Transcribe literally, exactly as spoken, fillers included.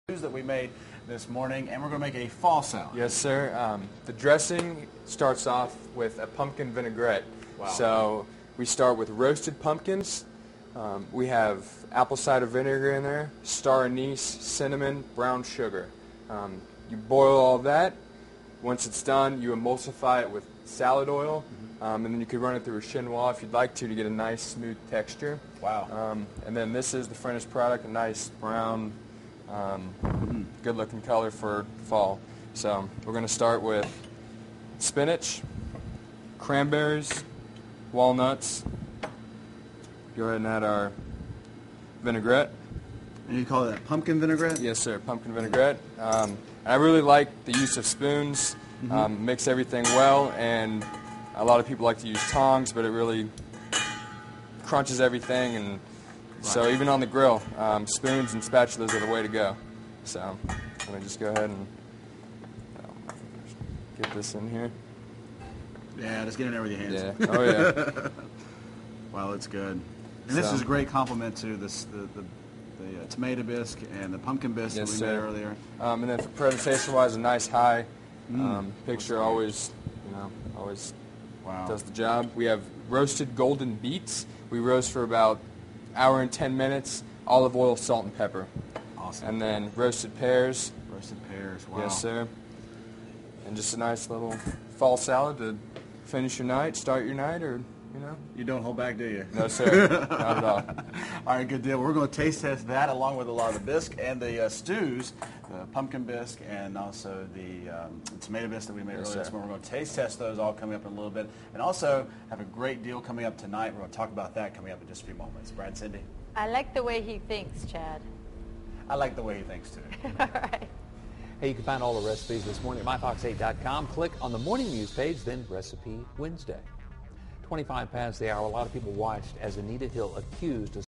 that we made this morning, and we're going to make a fall salad. Yes, sir. Um, the dressing starts off with a pumpkin vinaigrette. Wow. So we start with roasted pumpkins. Um, we have apple cider vinegar in there, star anise, cinnamon, brown sugar. Um, you boil all that. Once it's done, you emulsify it with salad oil, mm-hmm. um, and then you could run it through a chinois if you'd like to to get a nice smooth texture. Wow. Um, and then this is the finished product, a nice brown, um, mm-hmm. good-looking color for fall. So we're going to start with spinach, cranberries, walnuts. Go ahead and add our vinaigrette. And you call that pumpkin vinaigrette? Yes, sir, pumpkin vinaigrette. Um, I really like the use of spoons. Mm-hmm. um, mix everything well, and a lot of people like to use tongs, but it really crunches everything, and right. So even on the grill, um, spoons and spatulas are the way to go. So let me just go ahead and um, get this in here. Yeah, just get in there with your hands. Yeah. Oh, yeah. Wow, it's good. And this So. is a great compliment to this the, the, the uh, tomato bisque and the pumpkin bisque Yes, that we sir. made earlier. Um, and then for presentation-wise, a nice high Mm, um, picture great. always, you know, always Wow. does the job. We have roasted golden beets. We roast for about an hour and ten minutes. Olive oil, salt, and pepper. Awesome. And then roasted pears. Roasted pears. Wow. Yes, sir. And just a nice little fall salad to finish your night, start your night, or, you know. You don't hold back, do you? No, sir. Not at all. All right, good deal. We're going to taste test that along with a lot of the bisque and the uh, stews, the pumpkin bisque and also the um, tomato bisque that we made Yes, earlier this sir. morning. We're going to taste test those all coming up in a little bit. And also have a great deal coming up tonight. We're going to talk about that coming up in just a few moments. Brad, Cindy? I like the way he thinks, Chad. I like the way he thinks, too. All right. Hey, you can find all the recipes this morning at my fox eight dot com. Click on the morning news page, then Recipe Wednesday. twenty-five past the hour, a lot of people watched as Anita Hill accused